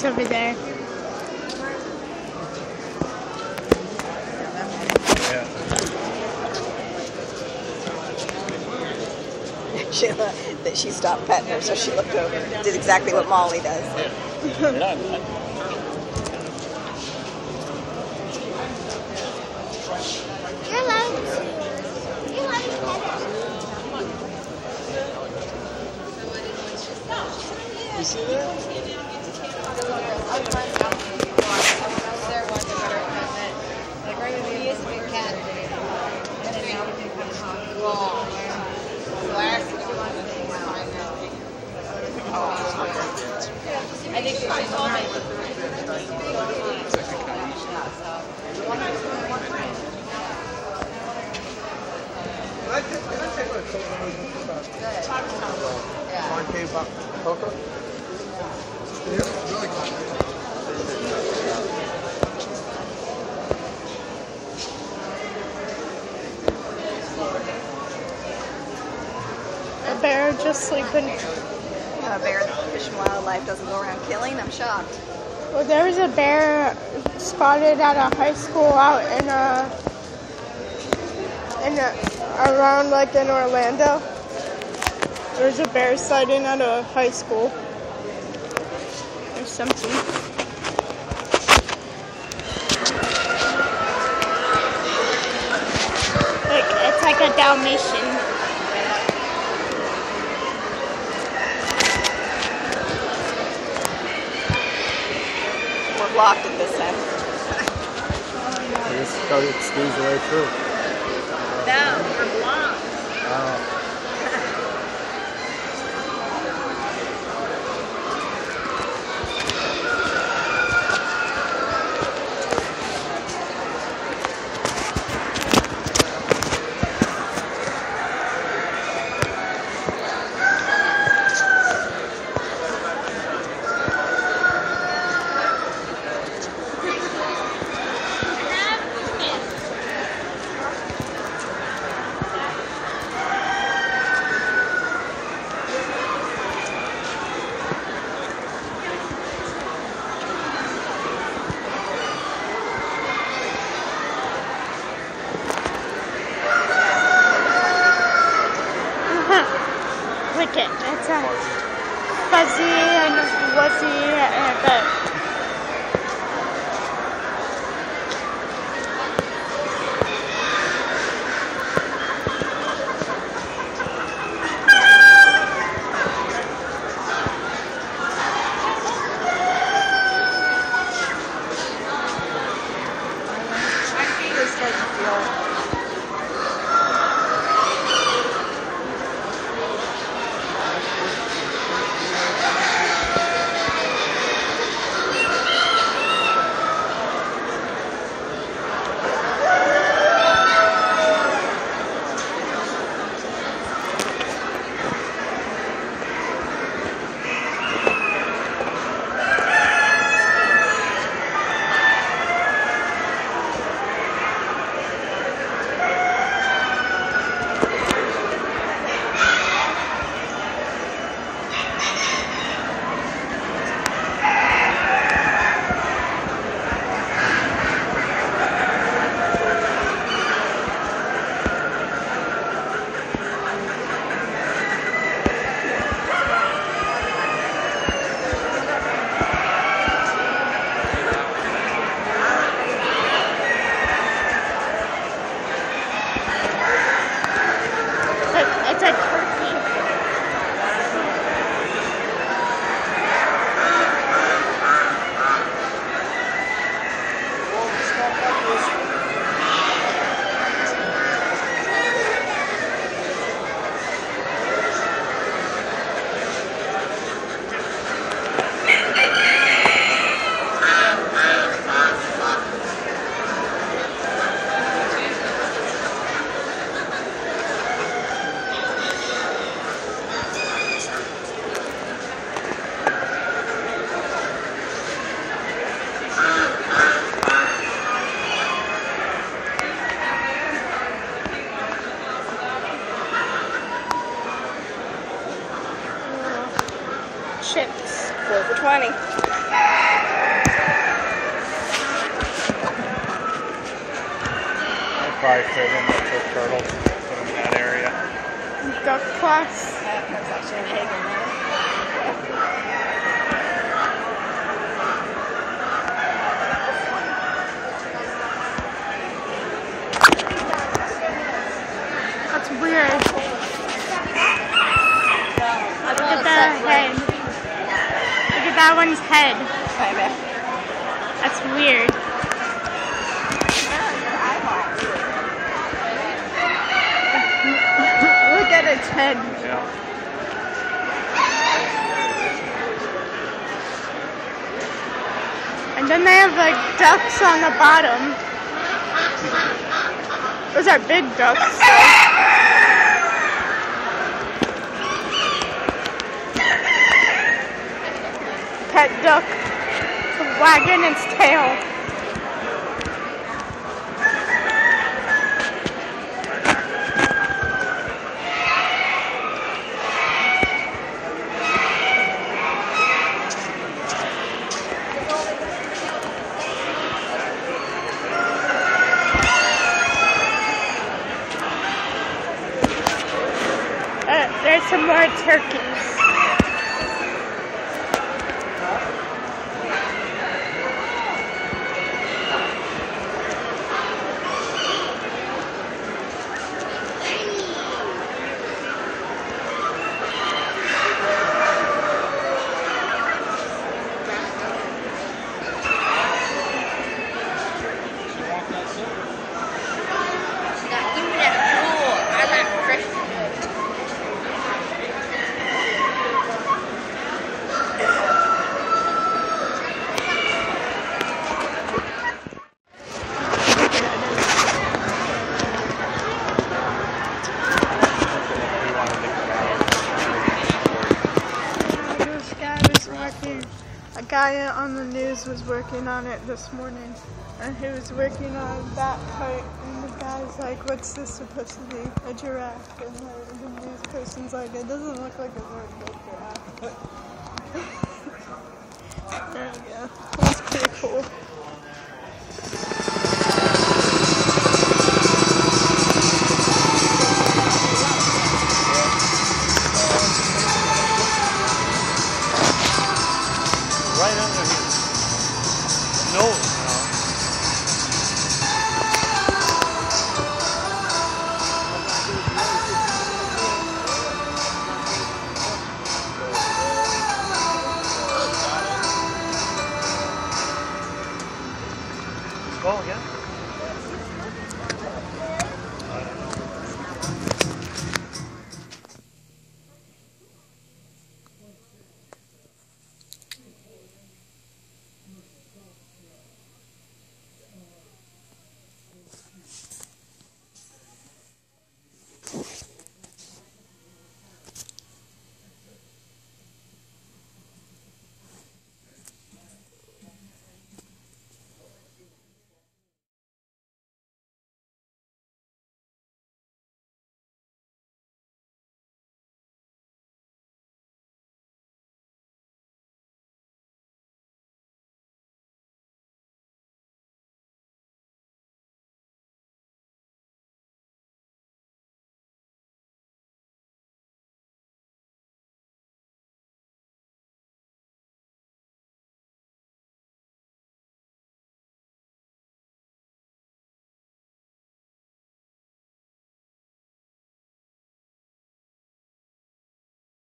It's over there. She stopped petting her, so she looked over. Did exactly what Molly does. You're allowed to You see that? Like right when he is a big cat. And then now we can come home. I think she's all my Concave cocoa? Yeah, really good. A bear just sleeping. A bear that Fish and Wildlife doesn't go around killing. I'm shocked. Well, there was a bear spotted at a high school out around like in Orlando. There's a bear sighting at a high school or something. It's like a Dalmatian. We're blocked at this end. I just got to squeeze the way through. No, we're blocked. Oh. Look it, it's a fuzzy and wuzzy but My feet are starting to feel. it's a turkey. Chips. 4 for $20. probably fit in with the turtles. Put them in that area. Duck class. There's actually an egg in there. That's weird. Look at the head. Look at that one's head. Right there. That's weird. Look at its head. Yeah. And then they have like ducks on the bottom. Those are big ducks. Pet duck wagging its tail. There's some more turkeys. A guy on the news was working on it this morning, and he was working on that part, and the guy's like, what's this supposed to be? A giraffe? And the news person's like, it doesn't look like a vertical giraffe. There we go. That's pretty cool. Right under his nose, Oh, yeah.